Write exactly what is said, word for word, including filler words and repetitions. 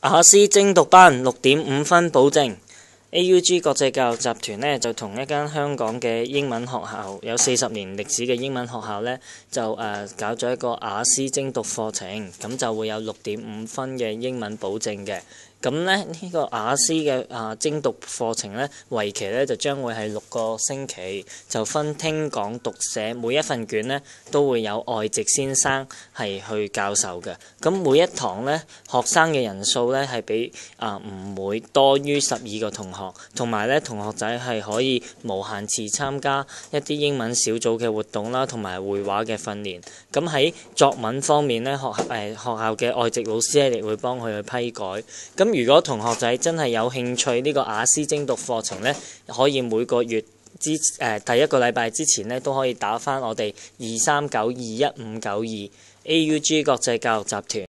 雅思精讀班六點五分保證。A U G 國際教育集團呢，就同一間香港嘅英文學校，有四十年歷史嘅英文學校呢，就誒、呃、搞咗一個雅思精讀課程，咁就會有六點五分嘅英文保證嘅。咁咧呢、呢個雅思嘅啊精讀課程呢，為期呢就將會係六個星期，就分聽講讀寫，每一份卷呢都會有外籍先生係去教授嘅。咁每一堂呢，學生嘅人數呢係比啊唔會多於十二個同學，同埋呢同學仔係可以無限次參加一啲英文小組嘅活動啦，同埋繪畫嘅訓練。咁喺作文方面呢，學誒、呃、學校嘅外籍老師咧亦會幫佢去批改。咁如果同學仔真係有興趣呢個雅思精讀課程呢，可以每個月之誒、呃、第一個禮拜之前呢，都可以打返我哋二三九二一五九二 A U G 國際教育集團。